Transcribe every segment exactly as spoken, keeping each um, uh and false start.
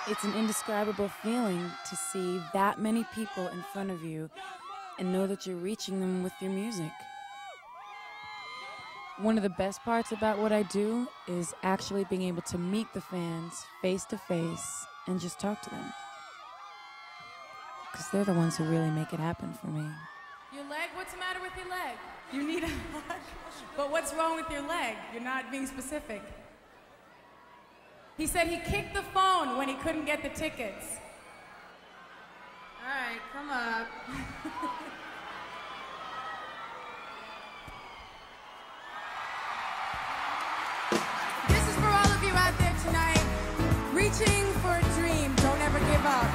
It's an indescribable feeling to see that many people in front of you and know that you're reaching them with your music. One of the best parts about what I do is actually being able to meet the fans face to face and just talk to them. Because they're the ones who really make it happen for me. Your leg? What's the matter with your leg? You need a hug? But what's wrong with your leg? You're not being specific. He said he kicked the phone when he couldn't get the tickets. All right, come up. This is for all of you out there tonight, reaching for a dream. Don't ever give up.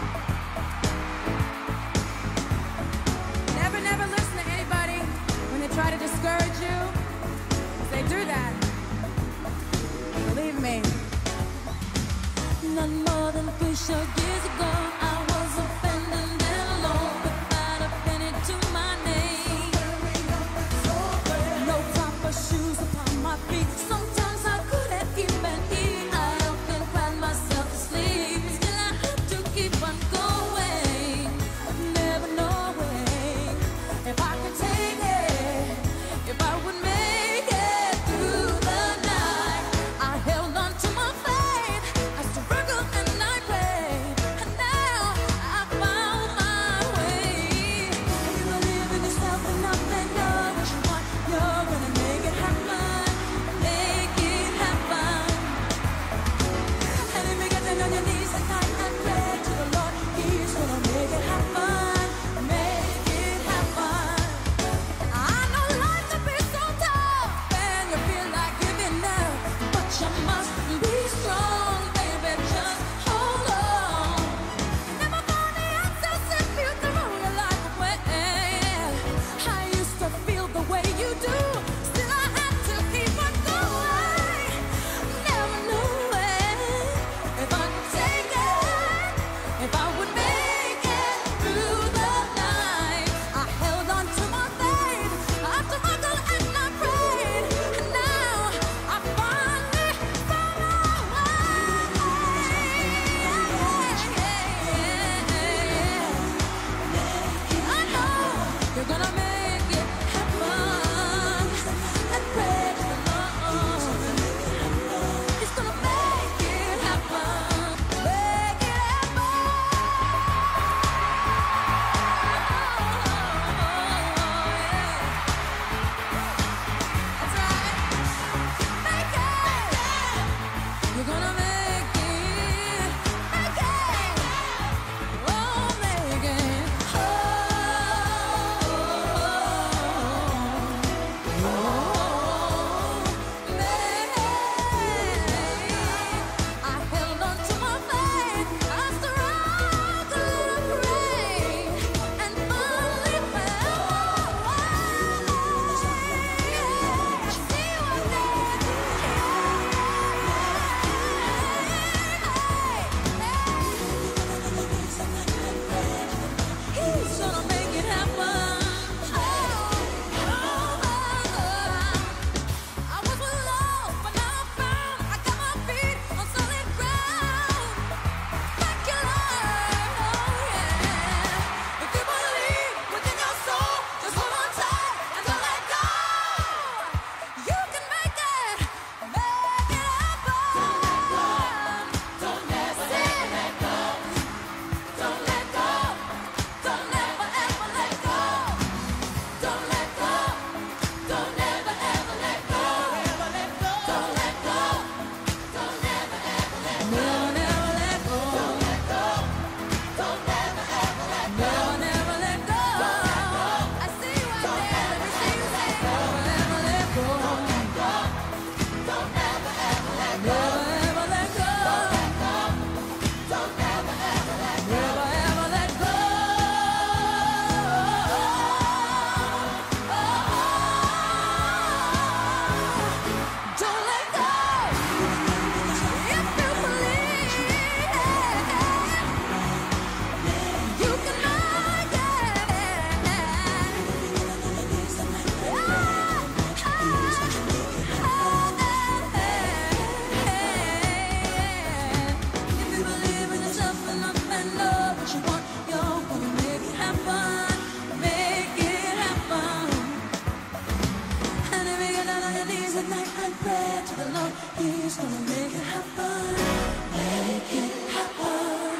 Never, never listen to anybody when they try to discourage you, because they do that. Believe me. Not more than three short years ago, I was abandoned and alone without a penny to my name. No proper shoes upon my feet. Sometimes I couldn't even eat. I often cried myself to sleep. Still I had to keep on going, never knowing if I could take it, if I would make it through the night. I held on to my faith. I struggled and I prayed. it happen, make it happen.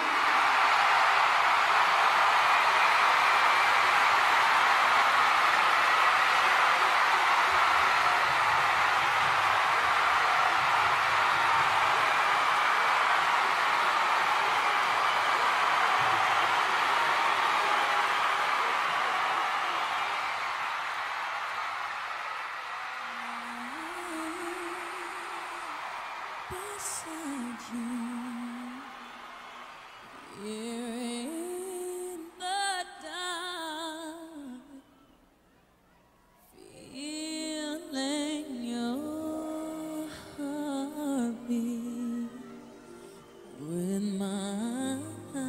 Beside you, here in the dark, feeling your heartbeat with mine,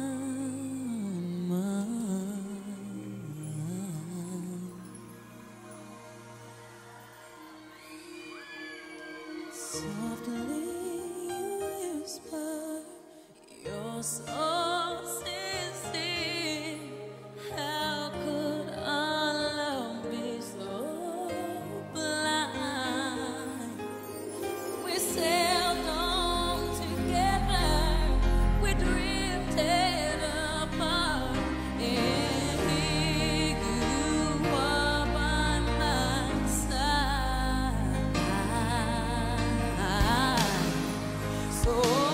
mine. Softly whisper, you're so sincere. How could our love be so blind? We sailed on together, we drifted apart, and here you are by my side. So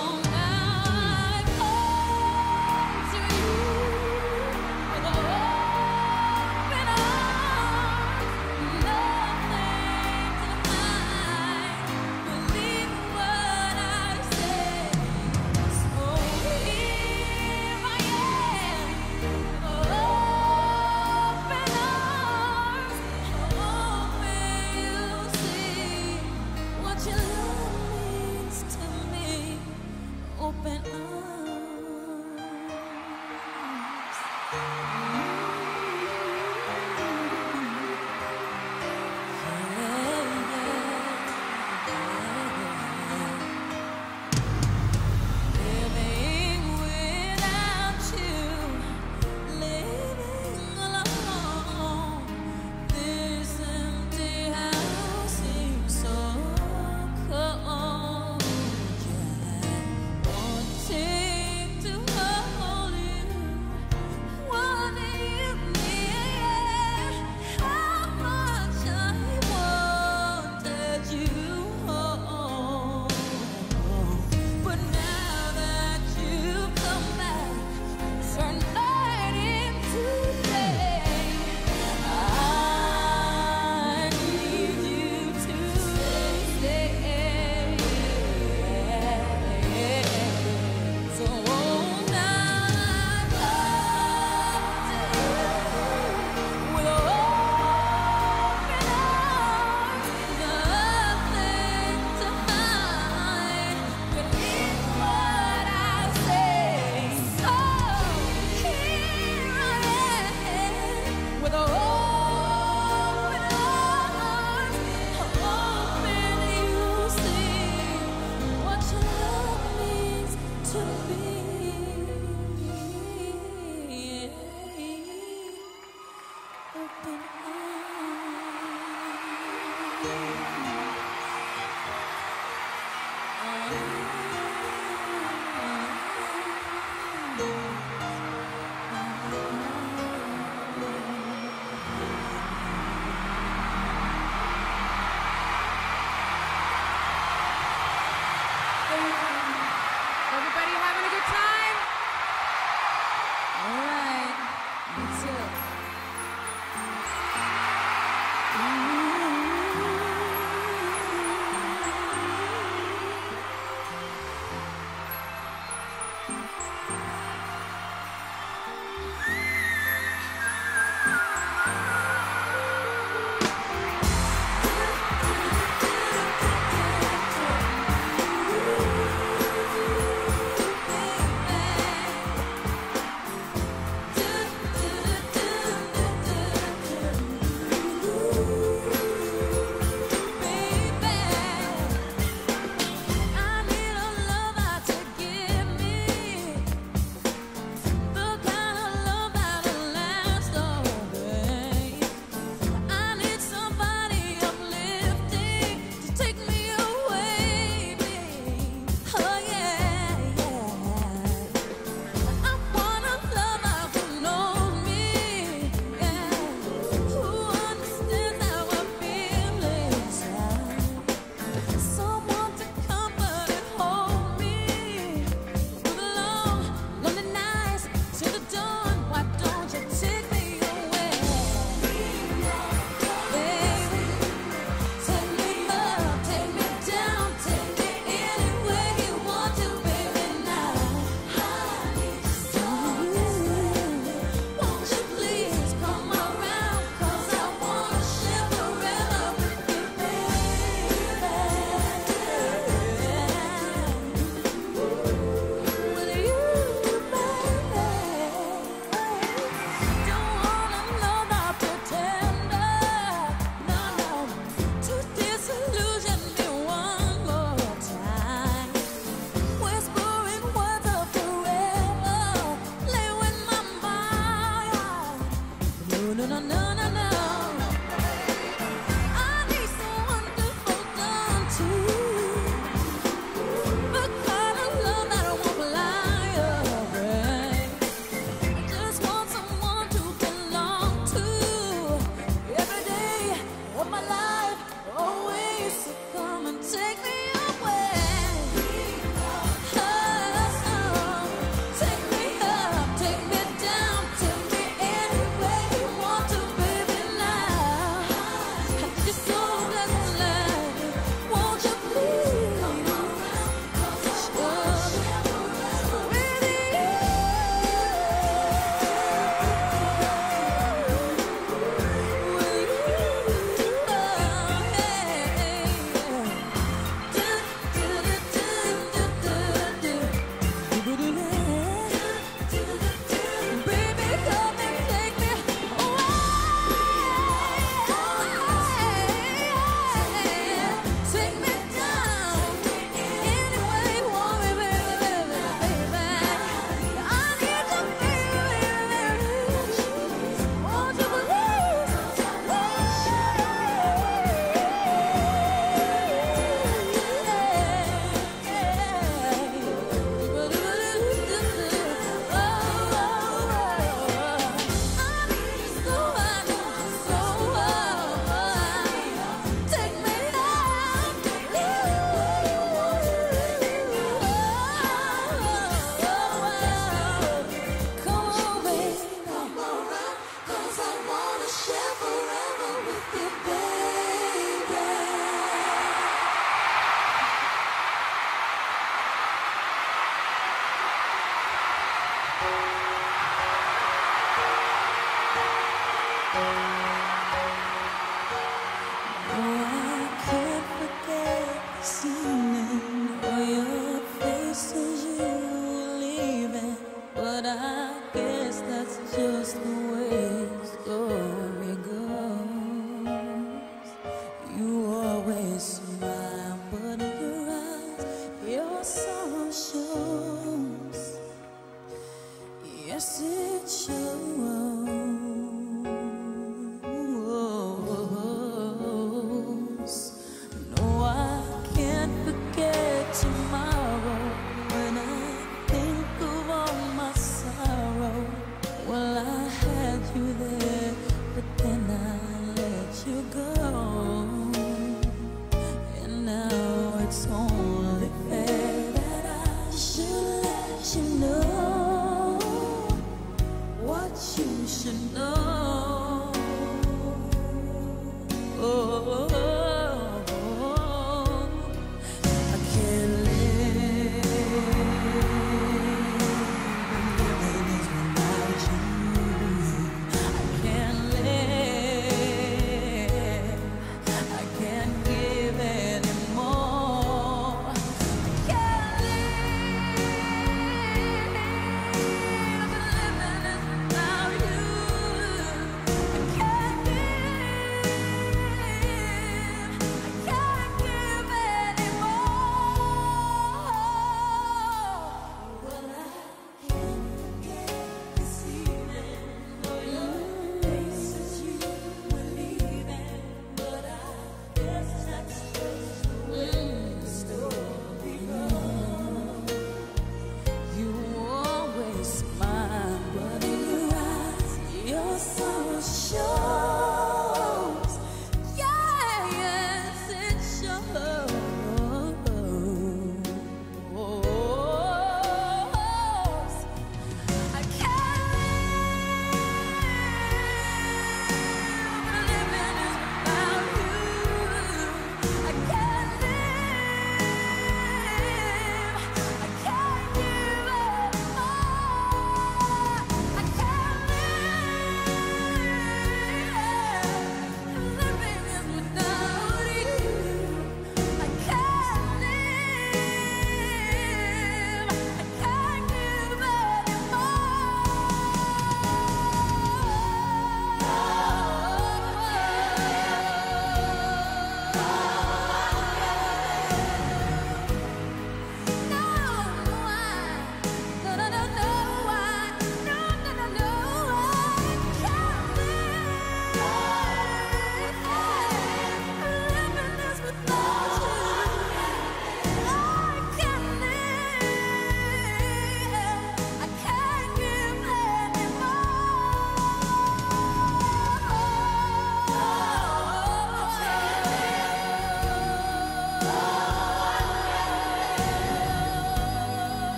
open arms. Living without you, living alone. This empty house seems so cold. Yeah.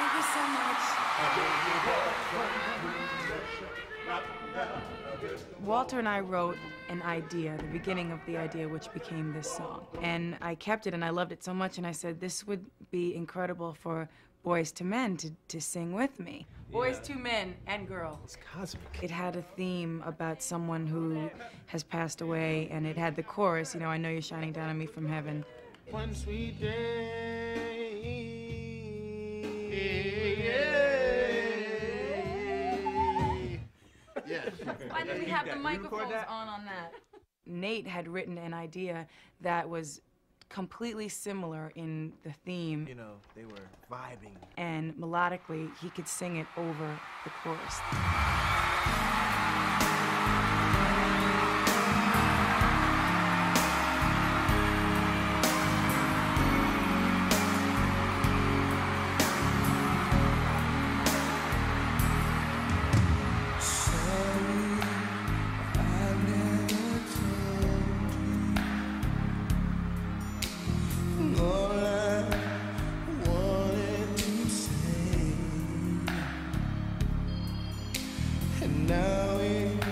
Thank you so much. Walter and I wrote an idea, the beginning of the idea, which became this song. And I kept it, and I loved it so much, and I said, this would be incredible for Boys to Men to, to sing with me. Yeah. Boys to Men and girl. It's cosmic. It had a theme about someone who has passed away, and it had the chorus, you know, I know you're shining down on me from heaven. One sweet day. Yeah. Why did we have the microphones on on that? Nate had written an idea that was completely similar in the theme. You know, they were vibing. And melodically, he could sing it over the chorus. And now it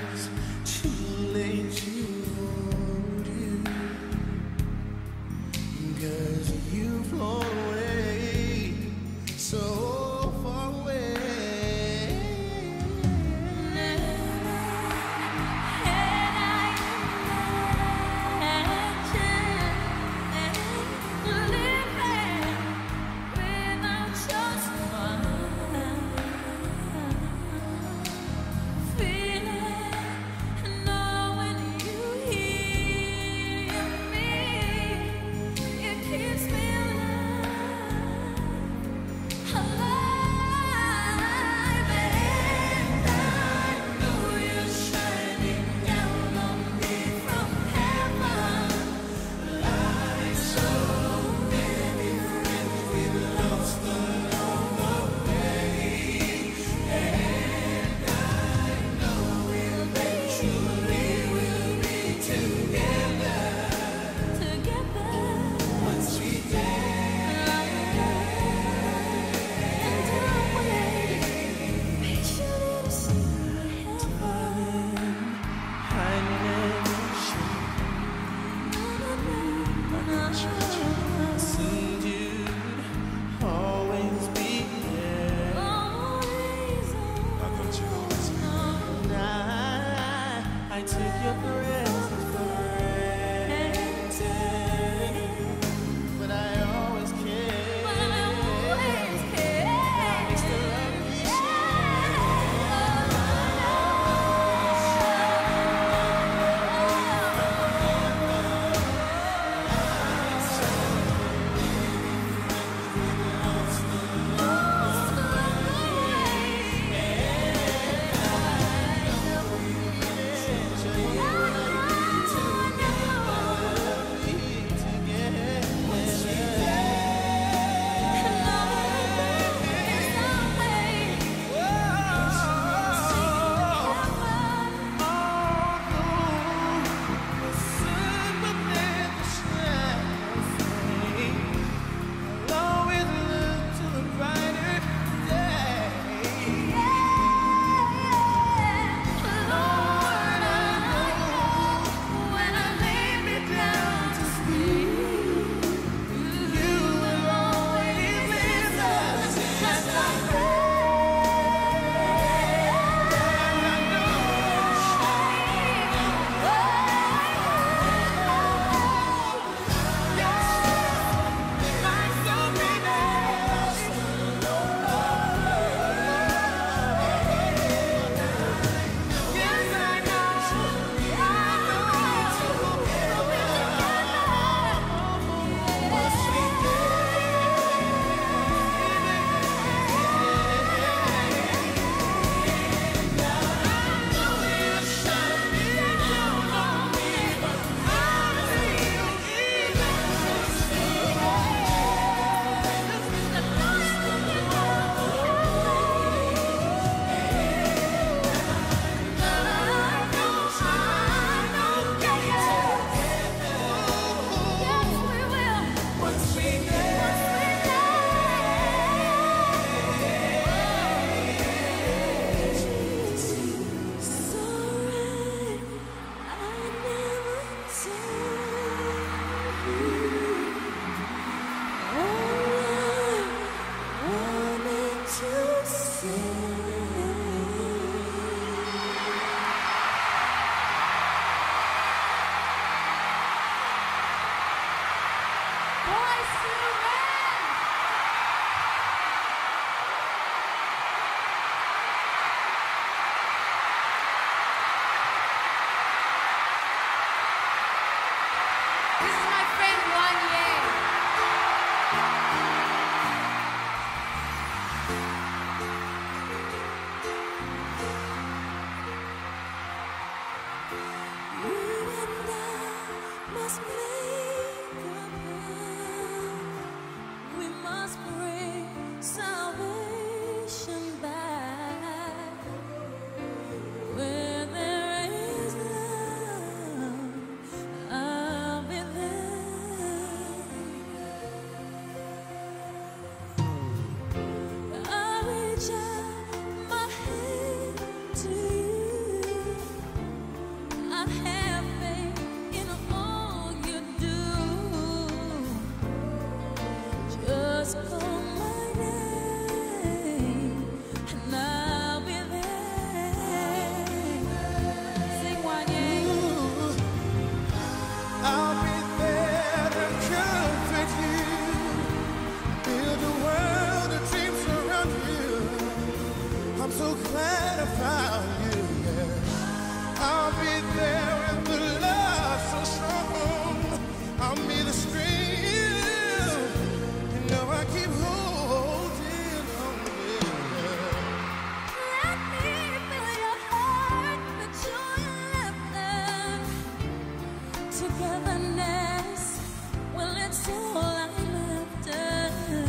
so glad I found you, yeah. I'll be there with the love so strong. I'll be the strength, you know I keep holding on, yeah. Let me feel your heart, the joy and laughter, togetherness. Well, it's all I'm after.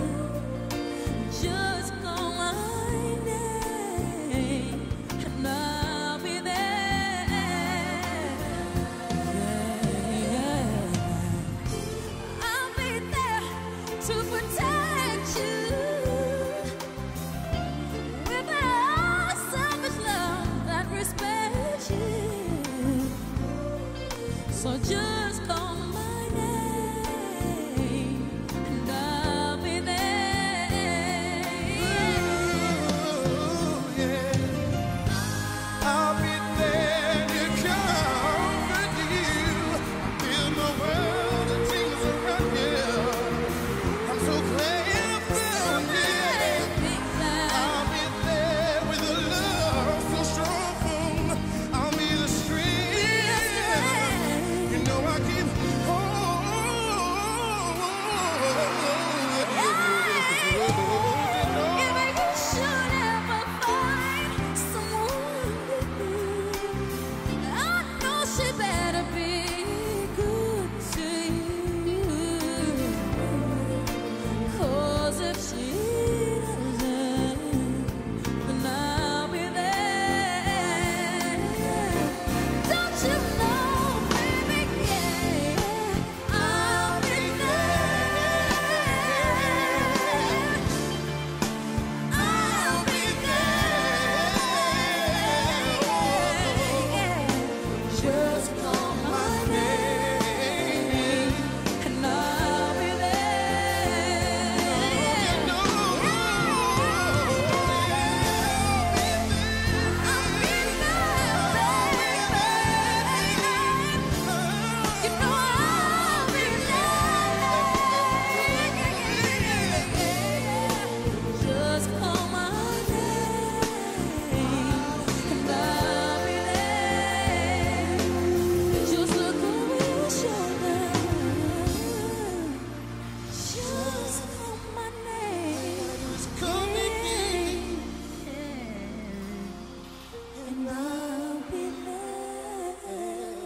Just call my name, and I'll be there. Yeah. I'll be there to protect you with all selfish love that respects you. So just call my name, and I'll be there. Ooh, yeah. I'll be there to comfort you. I feel the world and things around you. I'm so glad I found you. I'll be there with a love so strong. I'll be the strength. You know I keep If you should ever find someone new, I know she better be good to you. 'Cause if she doesn't, then I'll be there. Don't you know, baby, yeah, I'll be there. I'll be there. Just call my name, and I'll be there. I'll be there, baby. You know I'll be there. Just call my name, and I'll be there. Just look over your shoulder. Just call my name, Call me king. and I'll be there.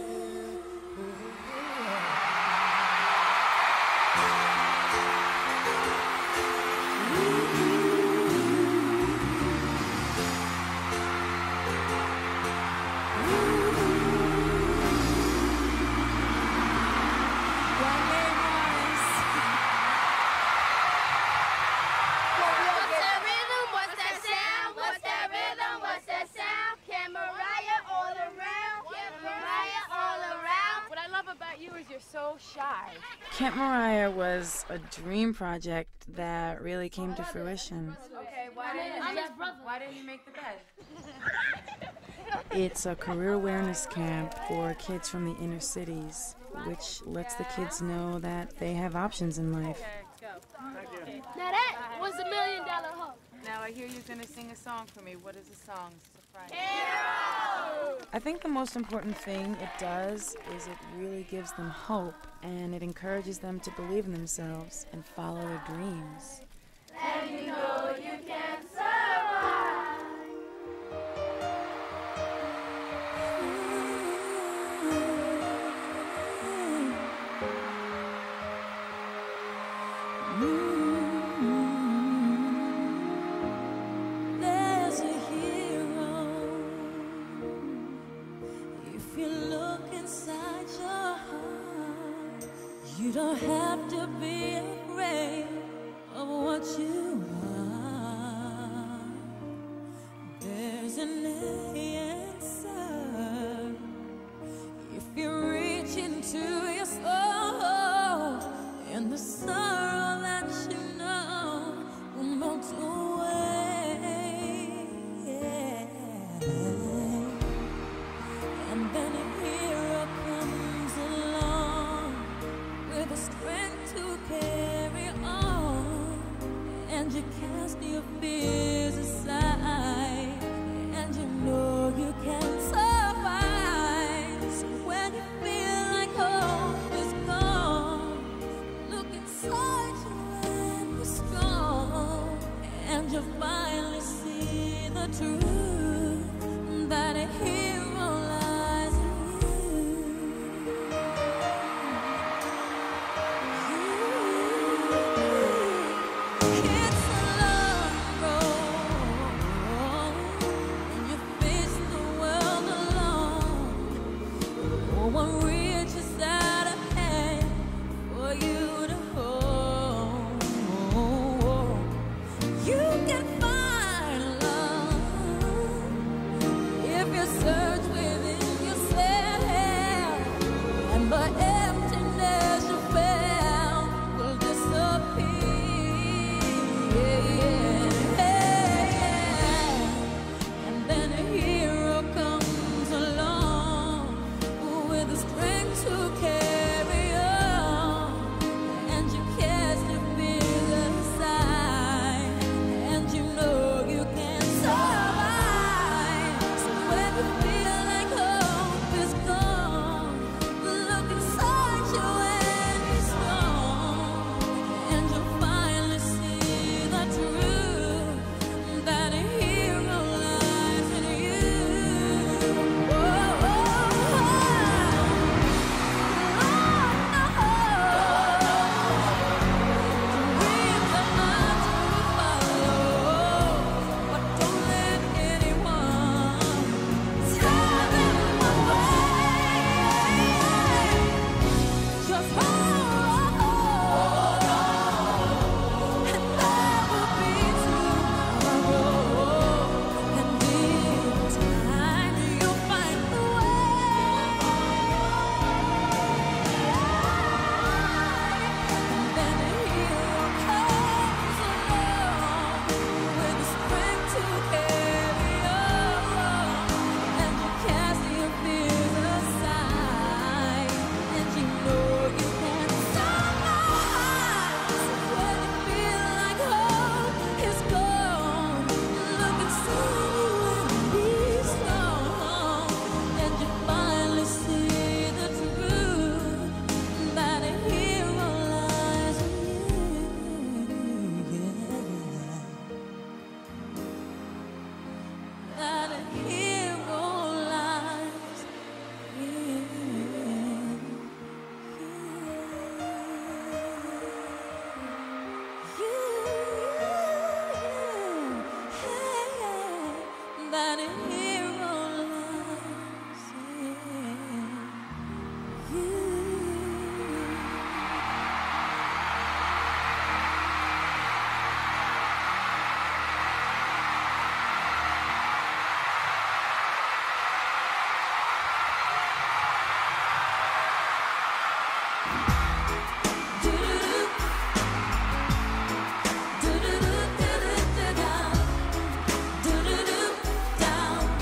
What's that rhythm? What's that sound? What's that rhythm? What's that sound? Can Mariah all around? Can Mariah all around? What I love about you is you're so shy. Camp Mariah was a dream project that really came to fruition. Okay, why didn't, I'm his brother. why didn't you make the bed? It's a career awareness camp for kids from the inner cities, which lets the kids know that they have options in life. Now that was a million dollar hook. Now I hear you're gonna sing a song for me. What is the song? Surprise. Hero! I think the most important thing it does is it really gives them hope, and it encourages them to believe in themselves and follow their dreams. And you know you can survive. There's a hero. If you look inside your heart, you don't have to be afraid of what you are. There's an answer. If you reach into your soul, and the sorrow that you know will melt away. And then a hero comes along with the strength to care. truth that a hero lies in you. It's a long road, and you face the world alone. No one reaches out a hand for you to hold. You can find love if you search within yourself, and the emptiness you felt will disappear. And then a hero comes along with the strength to carry on, and you cast your fears aside, and you know you can survive. So when you feel like hope is gone, look inside you and be strong, and you'll finally see the truth that a hero lies in you. Whoa, oh, dreams are not to follow, but don't let anyone tear them away. Just hold on, and there will be tomorrow, and in time you'll find the way. And then a hero comes along with the strength to carry on, and you cast your fears aside, and you know you can survive. So when you feel like hope is gone, look inside you and be strong, and you finally see the truth that a hero lies in you. That a hero lies in you. That a hero lies in you. Do-do-do, do-do-do-down. Do-do-do, down.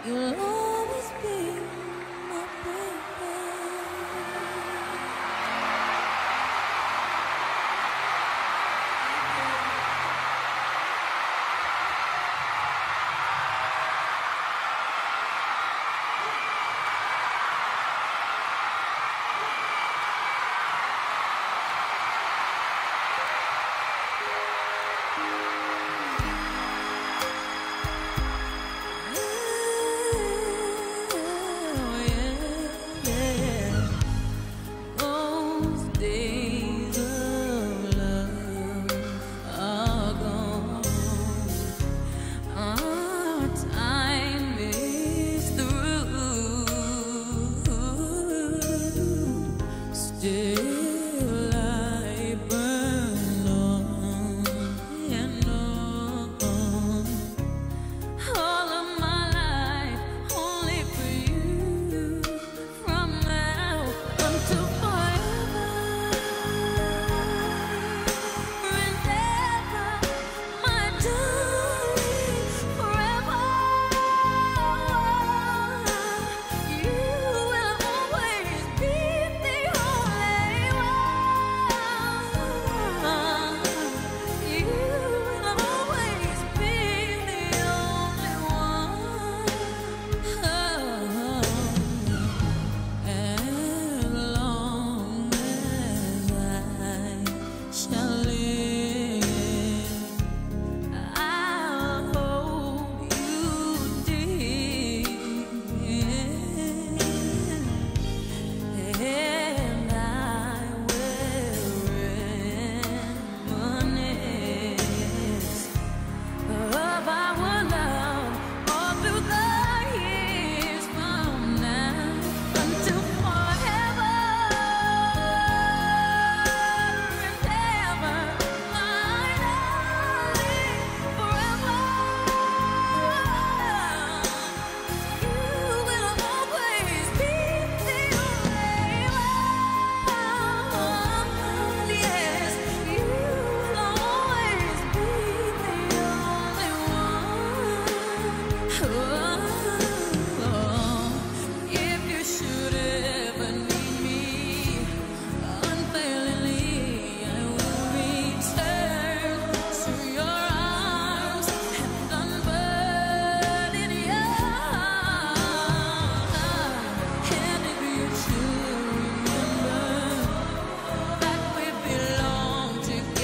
You'll always be my baby.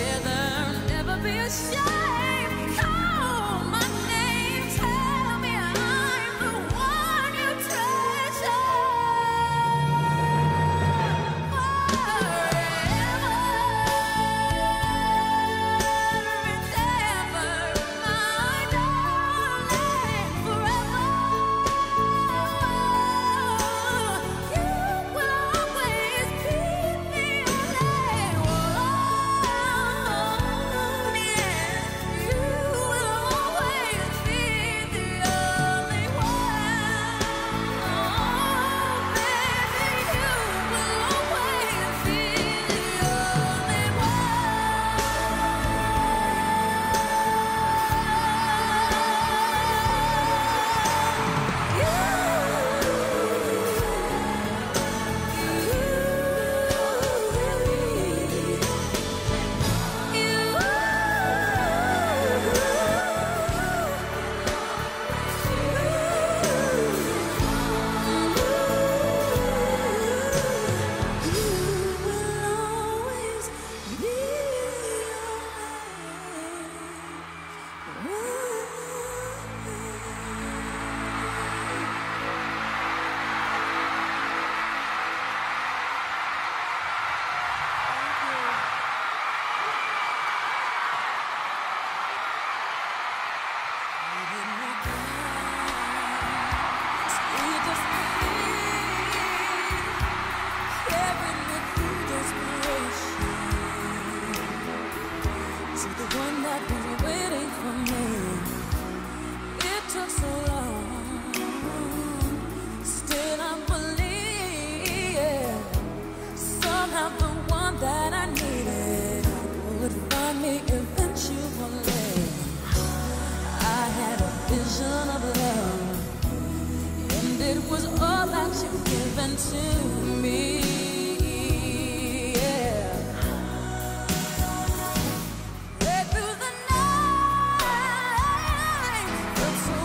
Shame, call my name, tell me I was all that you've given to me. Yeah. Right through the night, felt so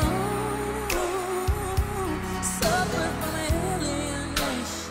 alone, suffered from alienation.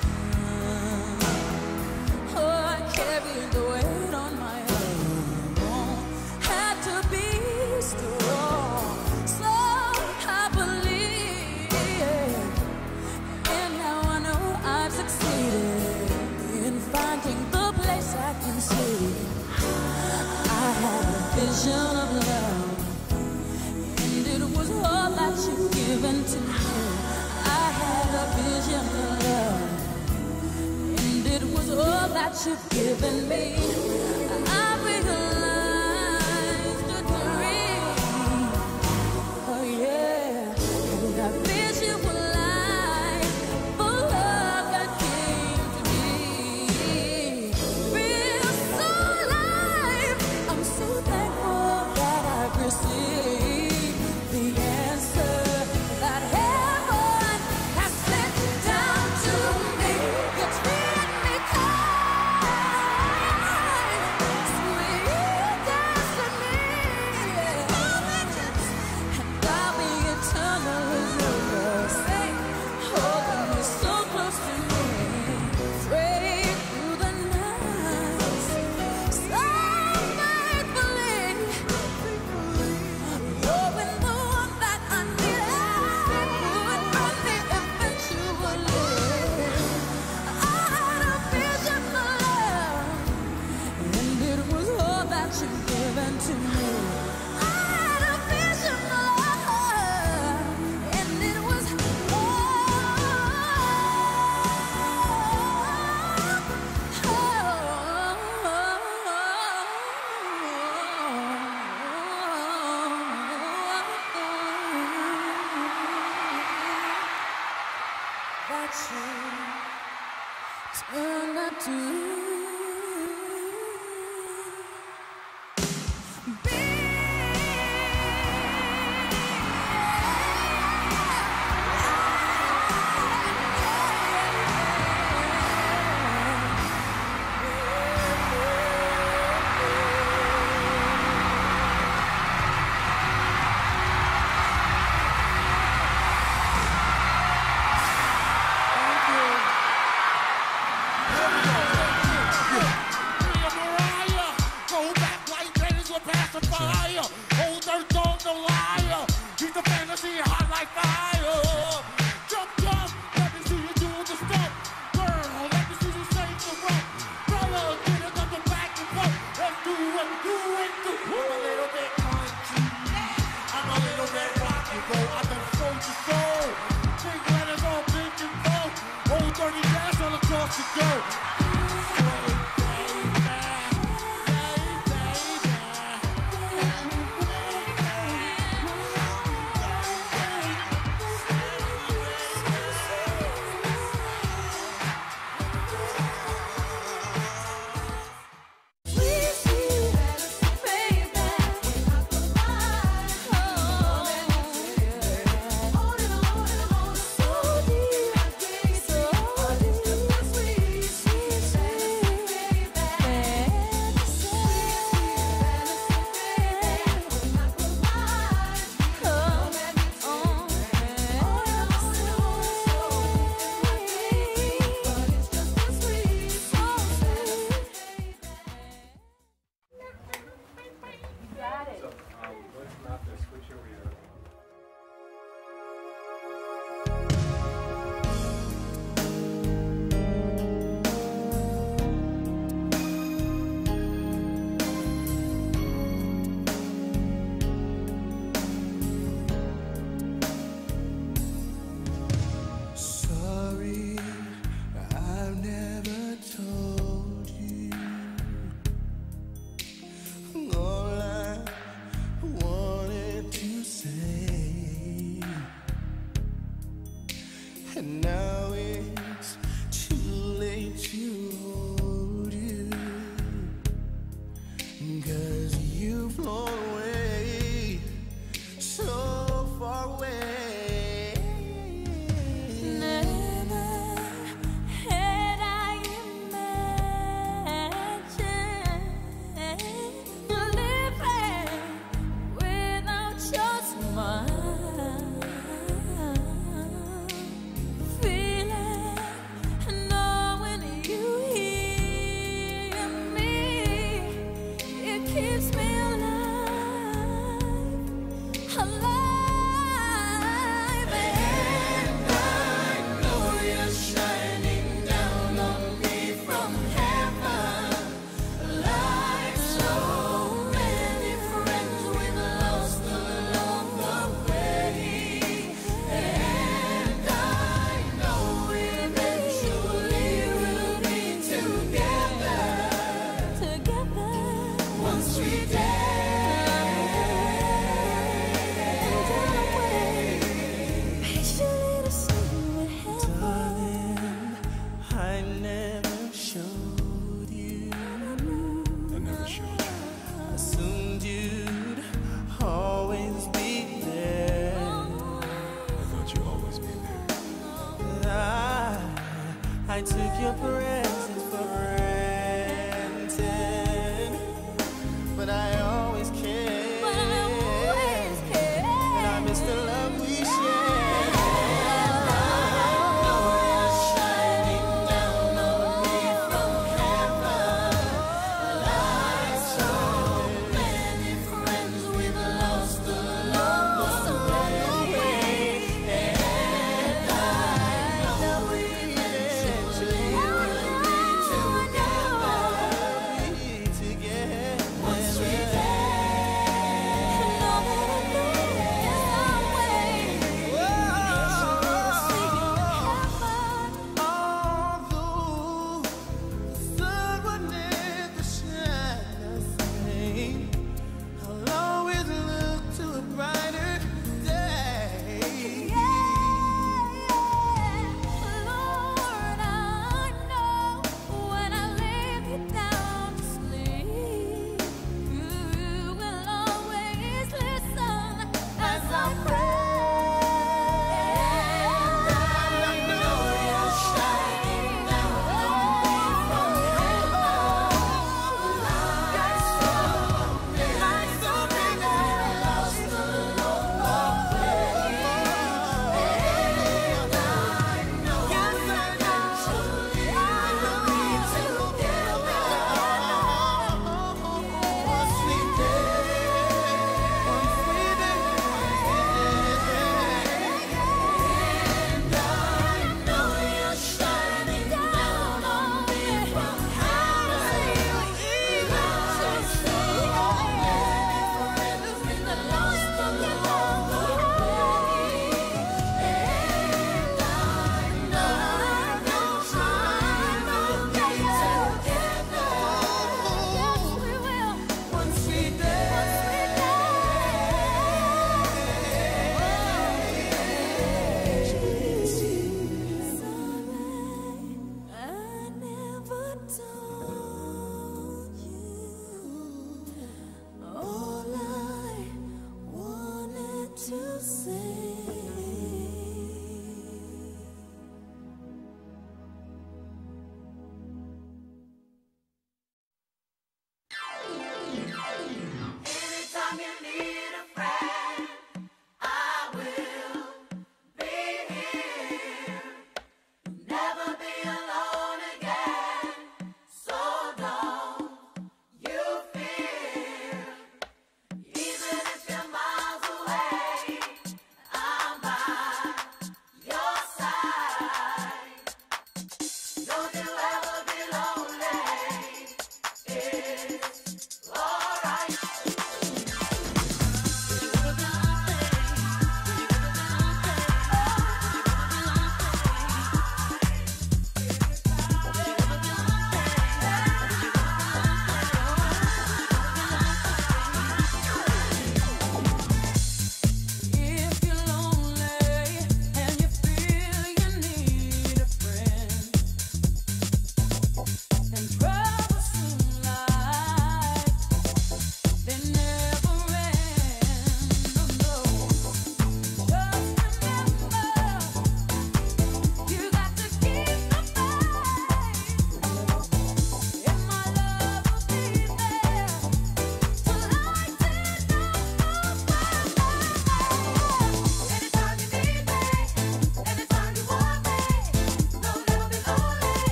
Oh, I carried the weight on my own, had to be strong. So I believe, and now I know I've succeeded in finding the place I can see. I had a vision of love, and it was all that you've given to me. I had a vision of love, and it was all that you've given me. I realized a dream. Oh yeah, and that visual light for love that came to me. Real so alive. I'm so thankful that I've received the answer that heaven has sent down to me. You treat me kind, sweet destiny, and I'll be eternally yours, holding you so close to me. Straight through the night, so faithfully, knowing the one that I needed would bring me eventually. I had a vision of love, and it was all that you've given to me. I had a vision of love, and it was that you turned out to be. Mariah, go back like ladies with pacifier. Hold her dog, no liar. He's the fantasy, hot like fire. Jump, jump, let me see you do the stuff. Girl, let me see you save the rope. Brother, get it up the back and forth. Let's do it, do it, do it. I'm a little bit country. I'm a little bit rock and roll. I can soul to soul. Big letters on big and bold. Old dirty gas all across the go. I took your breath